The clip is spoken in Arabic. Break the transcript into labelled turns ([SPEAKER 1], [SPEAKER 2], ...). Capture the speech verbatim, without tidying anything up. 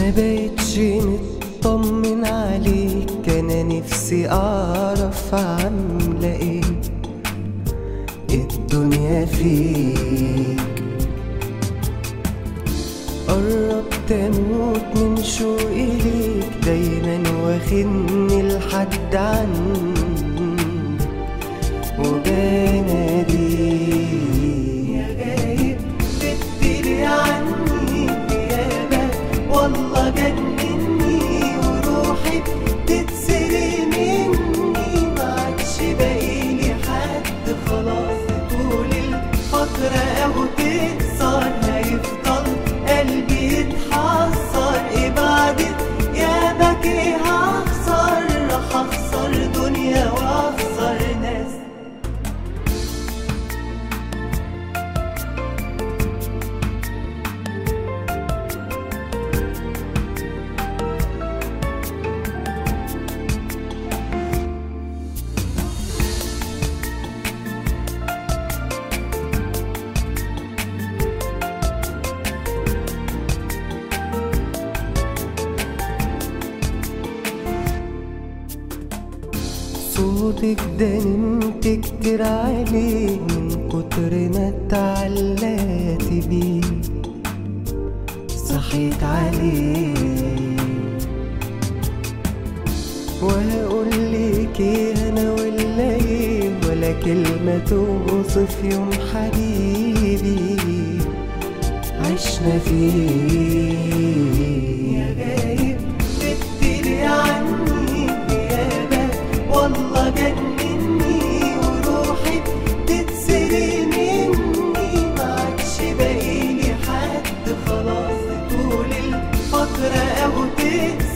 [SPEAKER 1] ما بقتش مطمن عليك، انا نفسي اعرف عامله ايه الدنيا فيك. قربت اموت من شوقي ليك، دايما واخدني لحد عنك وبناديك. يا غايب بتدري عني غيابك والله جنني، وروحي بتتسرق مني، معكش باقيلي حد خلاص. طول الفترة اهو تكسر، هيفضل قلبي يتحسر. ايه بعد غيابك ايه هخسر؟ راح اخسر دنيا واخسر ناس. صوتك ده نمت كتير عليه، من كتر ما اتعلقت بيه صحيت عليه. وهقولك ايه انا ولا ايه، ولا كلمة توصف يوم حبيبي عشنا فيه. يا غايب بتدري عني غيابك والله جنني، وروحي بتتسرق مني، معكش باقيلي حد خلاص. طول الفترة اهو تكسر